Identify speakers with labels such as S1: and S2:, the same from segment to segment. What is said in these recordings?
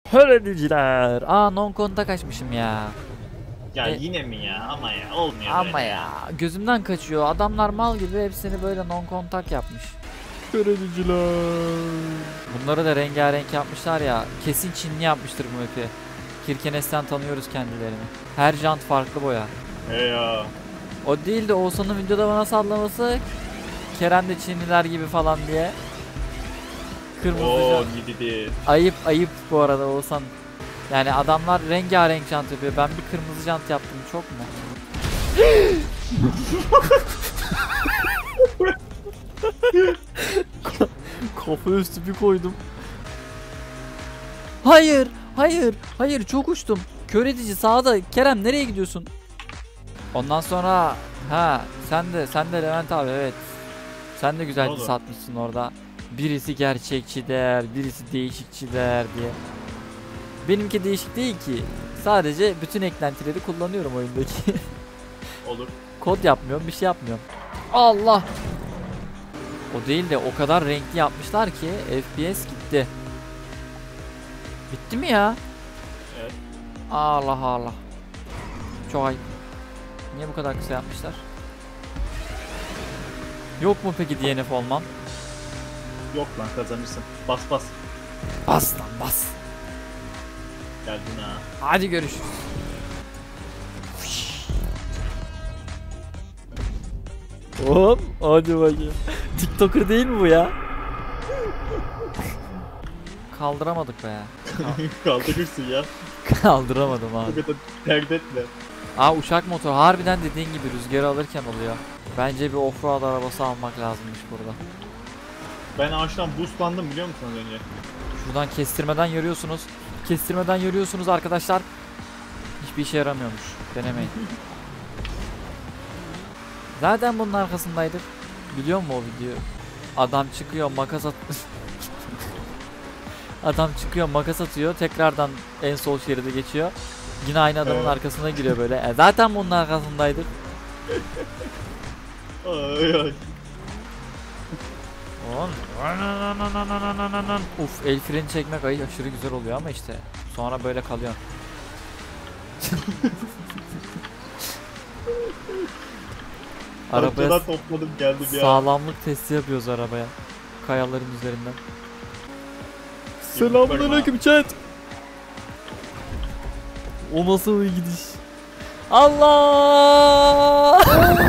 S1: Höreliciler. Non kontak açmışım ya.
S2: Ya yine mi ya? Ama ya olmuyor
S1: Ama
S2: böyle.
S1: ya gözümden kaçıyor. Adamlar mal gibi hepsini böyle non kontak yapmış. Höreliciler. Bunları da rengarenk yapmışlar ya. Kesin Çinli yapmıştır bu map'i. Kirkenes'ten tanıyoruz kendilerini. Her jant farklı boya.
S2: He ya.
S1: O değil de Oğuzhan'ın videoda bana sallaması Kerem de Çinliler gibi falan diye. Kırmızı
S2: Oo
S1: jant.
S2: gidi.
S1: Ayıp bu arada Oğuzhan. Yani adamlar rengarenk jant yapıyor. Ben bir kırmızı jant yaptım, çok mu? Kafa üstü bir koydum. Hayır çok uçtum. Kör edici sağda. Kerem nereye gidiyorsun? Ondan sonra sen de Levent abi, evet. Sen de güzel bir satmışsın orada. Birisi gerçekçi der, birisi değişikçi der diye. Benimki değişik değil ki. Sadece bütün eklentileri kullanıyorum oyundaki.
S2: Olur.
S1: Kod yapmıyorum, bir şey yapmıyorum. Allah! O değil de o kadar renkli yapmışlar ki FPS gitti. Bitti mi ya?
S2: Evet.
S1: Allah Allah. Çok ayıp. Niye bu kadar kısa yapmışlar? Yok mu peki DNF olmam?
S2: Yok lan, kazanırsın. Bas bas.
S1: Bas lan bas.
S2: Geldin ha.
S1: Hadi görüşürüz. Hop, hadi bakayım. TikToker değil mi bu ya? Kaldıramadık be ya.
S2: Kaldırırsın ya.
S1: Kaldıramadım
S2: Bu
S1: abi.
S2: kadar dert etme.
S1: Uçak motoru harbiden dediğin gibi rüzgarı alırken oluyor. Bence bir offroad arabası almak lazımmış burada.
S2: Ben ağaçtan boostlandım biliyor musun az önce?
S1: Şuradan kestirmeden yürüyorsunuz arkadaşlar. Hiçbir işe yaramıyormuş. Denemeyin. Zaten bunun arkasındaydık. Biliyor musun o videoyu? Adam çıkıyor makas atıyor. Tekrardan en sol şeride geçiyor. Yine aynı adamın arkasına giriyor böyle. Zaten bunun arkasındaydık.
S2: Ay ay.
S1: Uf, el freni çekmek aşırı güzel oluyor ama işte sonra böyle kalıyor. Arabaya
S2: topladım geldim ya.
S1: sağlamlık testi yapıyoruz arabaya. Kayaların üzerinden. Selamünaleyküm chat. O nasıl bir gidiş? Allah!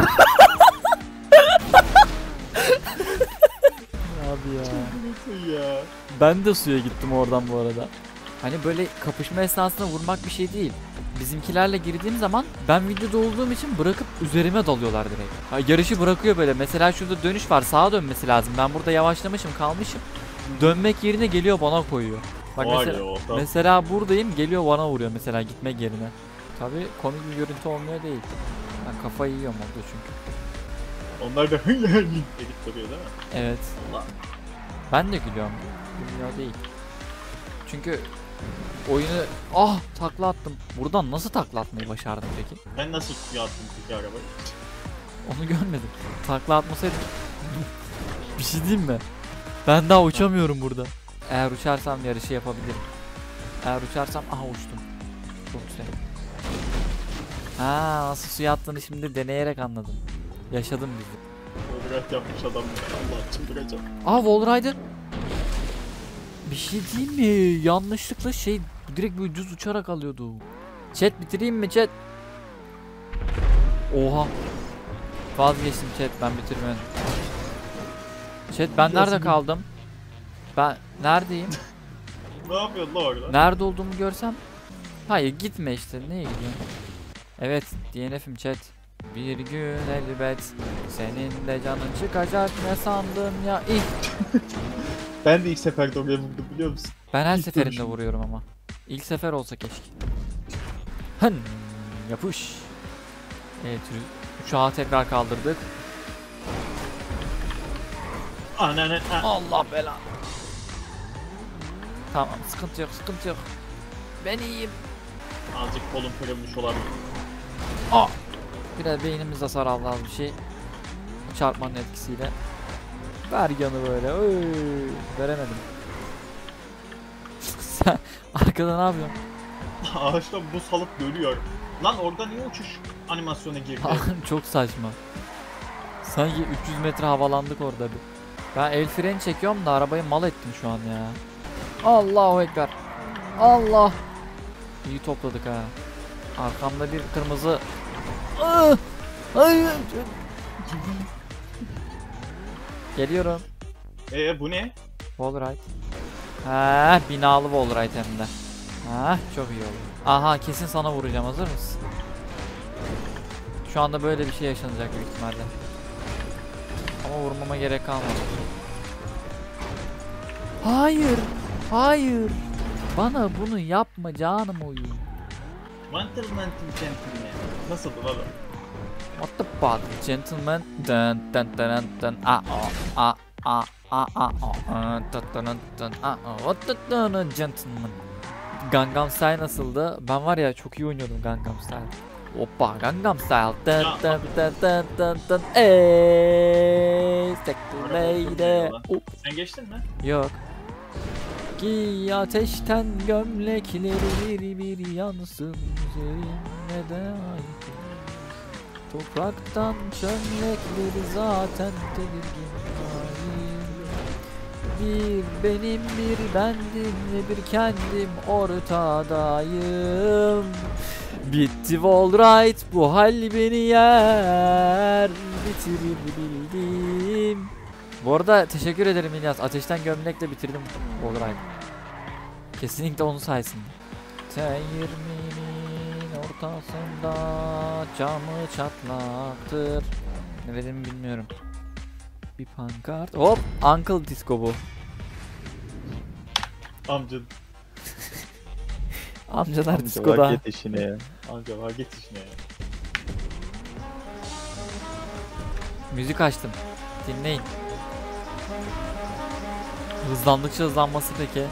S1: Abi ya. Ben de suya gittim oradan bu arada. Hani böyle kapışma esnasında vurmak bir şey değil. Bizimkilerle girdiğim zaman ben videoda olduğum için bırakıp üzerime dalıyorlar direkt. Yarışı bırakıyor böyle. Mesela şurada dönüş var. Sağa dönmesi lazım. Ben burada yavaşlamışım, kalmışım. Dönmek yerine geliyor bana koyuyor. Bak mesela buradayım, geliyor bana vuruyor mesela gitmek yerine. Tabii komik bir görüntü olmuyor değil. Ben kafayı yiyorum orada çünkü.
S2: Onlar da edip duruyor değil mi?
S1: Evet.
S2: Allah.
S1: Ben de gülüyorum. Gülüyor değil. Çünkü oyunu takla attım. Buradan nasıl takla atmayı başardım peki?
S2: Ben nasıl suya attım peki arabayı?
S1: Onu görmedim. Takla atmasaydım. Bir şey diyeyim mi? Ben daha uçamıyorum burada. Eğer uçarsam yarışı yapabilirim. Eğer uçarsam uçtum. Çok güzel. Nasıl suya attığını şimdi deneyerek anladım. Yaşadım bizi.
S2: Wallride yapmış adam. Allah çıldıracağım.
S1: Wallrider. Bir şey değil mi? Yanlışlıkla direkt böyle düz uçarak alıyordu. Chat bitireyim mi chat? Oha. Vazgeçtim chat, ben bitirmedim. Chat ben nerede kaldım? Ben neredeyim?
S2: Ne yapıyorsun lan orada?
S1: Nerede olduğumu görsem? Hayır gitme işte, neye gidiyorsun? Evet DNF'im chat. Bir gün elbet senin de canın çıkacak, ne sandın ya
S2: Ben de ilk seferde oraya vurdum biliyor musun?
S1: Ben her seferinde vuruyorum ama. İlk sefer olsa keşke. Yapış. Evet, uçağı tekrar kaldırdık. Allah belanı. Tamam, sıkıntı yok. Ben iyiyim.
S2: Azıcık kolum kırılmış olabilir.
S1: Biraz beynimiz hasar aldı az bir şey. Çarpmanın etkisiyle. Ver yanı böyle. Veremedim. Arkada ne yapıyorsun?
S2: Ağaçta buz alıp dönüyor. Lan orada niye uçuş animasyonu girdi?
S1: Çok saçma. Sanki 300 metre havalandık orada bir. Ben el freni çekiyorum da arabayı mal ettim şu an ya. Allahu Ekber. Allah. İyi topladık ha. Arkamda bir kırmızı. Ah! Hayır. Geliyorum.
S2: Bu ne?
S1: Wallride. Ha, binalı Wallride hem de. Ha, çok iyi oldu. Aha, kesin sana vuracağım, hazır mısın? Şu anda böyle bir şey yaşanacak büyük ihtimalle. Ama vurmama gerek kalmadı. Hayır. Hayır. Bana bunu yapma canım oyun.
S2: Gentleman. Nasıldı baba?
S1: What the fuck, gentleman? Dun dun dun dun. What the dun gentleman? Gangnam Style nasıldı? Ben var ya çok iyi oynuyordum Gangnam Style. Hoppa Gangnam Style. Dun dun dun dun dun dun. Eee, lady.
S2: Sen geçtin mi?
S1: Yok. Giy ateşten gömlekleri bir yansın üzerine de ait. Topraktan çömlekleri zaten tedirgin halim. Bir benim bir bendim ve bir kendim ortadayım. Bitti Wallride, bu hal beni yer bitirir bildim. Bu arada teşekkür ederim İlyas. Ateşten gömlekle bitirdim Wallride. Kesinlikle onun sayesinde. T20'nin ortasında camı çatlaktır. Ne dediğimi bilmiyorum. Bir pankart. Hop! Uncle Disco bu.
S2: Amca.
S1: Amcalar Disco'da.
S2: Git işine ya. Amca var git işine ya.
S1: Müzik açtım. Dinleyin. Hızlandıkça hızlanması peki.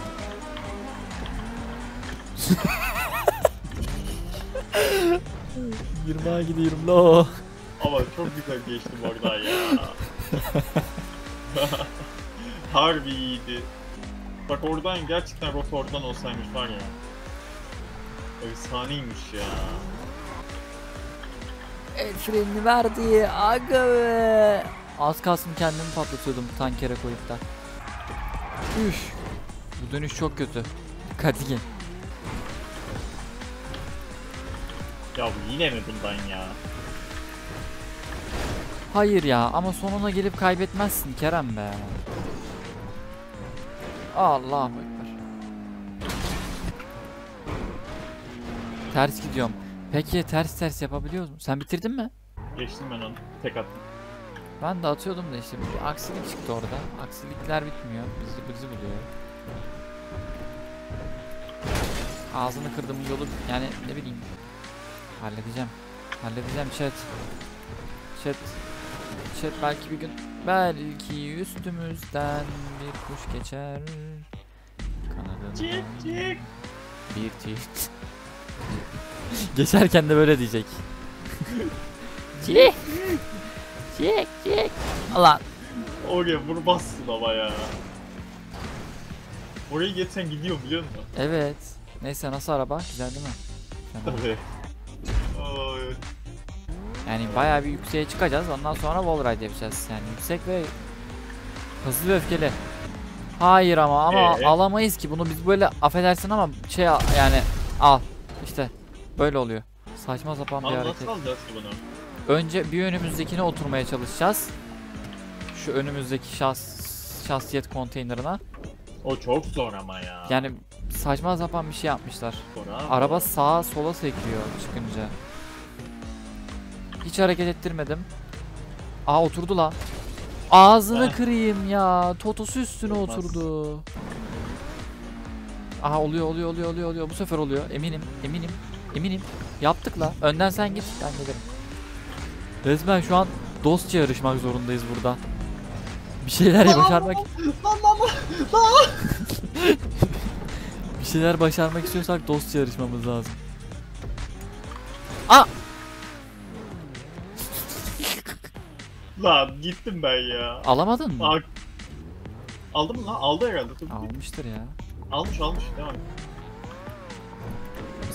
S1: Yirmiye gidiyorum lo.
S2: Ama çok güzel geçtim oradan ya. Harbi iyiydi. Bak oradan gerçekten rota oradan olsaymış var ya. Efsaneymiş ya.
S1: El frenini verdi. Aga be. Az kalsın kendimi patlatıyordum tankere koyup da. Üf. Bu dönüş çok kötü. Dikkatli gel.
S2: Ya bu yine mi bundan ya?
S1: Hayır ya, ama sonuna gelip kaybetmezsin Kerem be. Allahu Ekber. Ters gidiyorum. Peki ters yapabiliyoruz mu? Sen bitirdin mi?
S2: Geçtim ben onu. Tek attım.
S1: Ben de atıyordum da işte bir aksilik çıktı orada. Aksilikler bitmiyor. Bizi buluyor. Ağzını kırdım yolu, yani ne bileyim. Halledeceğim chat. Chat belki bir gün, belki üstümüzden bir kuş geçer. Kanadından
S2: Cik.
S1: bir tit. Geçerken de böyle diyecek. Cik. Allah.
S2: Oraya vurmazsın ama ya. Oraya geçsen gidiyor biliyor musun?
S1: Evet. Neyse, nasıl araba? Güzel değil mi? Fena.
S2: Tabii. Ay.
S1: Yani bayağı bir yükseğe çıkacağız. Ondan sonra wallride yapacağız. Yani yüksek ve hızlı ve öfkeli. Hayır ama alamayız ki bunu biz, böyle affedersin ama şey yani al. İşte böyle oluyor. Saçma sapan bir hareket.
S2: Nasıl alacağız ki bunu?
S1: Önce bir önümüzdekine oturmaya çalışacağız. Şu önümüzdeki şahsiyet konteynerına.
S2: O çok zor ama ya.
S1: Yani saçma sapan bir şey yapmışlar.
S2: Zor abi.
S1: Araba sağa sola sekiyor çıkınca. Hiç hareket ettirmedim. Aa, oturdu la. Ağzını kırayım ya. Totosu üstüne
S2: Olmaz.
S1: oturdu. Aha, oluyor. Bu sefer oluyor. Eminim. Yaptık la. Önden sen git, ben gelirim. Resmen şu an dostça yarışmak zorundayız burada. Bir şeyler başarmak. Bir şeyler başarmak istiyorsak dostça yarışmamız lazım. Aa!
S2: Lan gittim ben ya.
S1: Alamadın mı?
S2: Aldım mı lan? Aldı herhalde.
S1: Almıştır ya.
S2: Almış devam.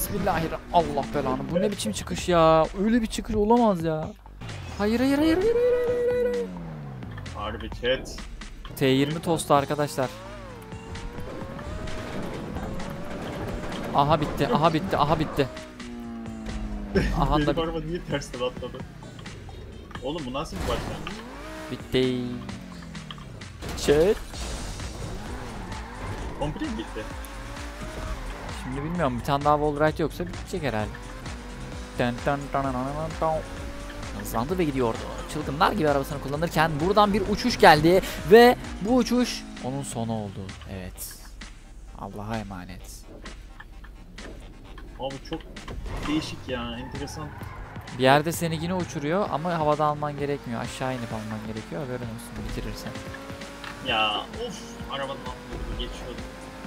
S1: Bismillahirrahmanirrahim. Allah belanı. Bu ne biçim çıkış ya? Öyle bir çıkış olamaz ya. Hayır hayır hayır hayır hayır hayır, hayır.
S2: Harbi chat.
S1: T20 tostu arkadaşlar. Aha bitti, aha bitti, aha bitti. Aha da
S2: Benim araba niye tersten atladı? Oğlum bu nasıl bir başlangıç?
S1: bitti. Chat.
S2: Komple mi bitti?
S1: Şimdi bilmiyorum, bir tane daha wall ride yoksa bitecek herhalde. Hızlandı ve gidiyordu. Çılgınlar gibi arabasını kullanırken buradan bir uçuş geldi ve bu uçuş onun sonu oldu. Evet. Allah'a emanet.
S2: Abi çok değişik ya, enteresan.
S1: Bir yerde seni yine uçuruyor ama havada alman gerekmiyor. Aşağı inip alman gerekiyor. Haberin olsun, bitirirsen.
S2: Ya of, arabanın altında geçiyordum.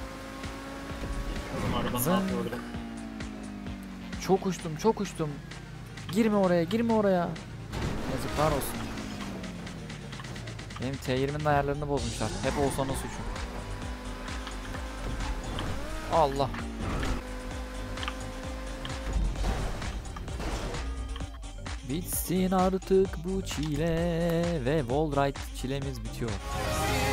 S2: Arabanın
S1: Zın.
S2: altında orada.
S1: Çok uçtum, çok uçtum. Girme oraya, girme oraya. Yazıklar olsun. Benim T20'nin ayarlarını bozmuşlar. Hep Oğuzhan'ın suçu. Allah. Bitsin artık bu çile ve wall ride çilemiz bitiyor.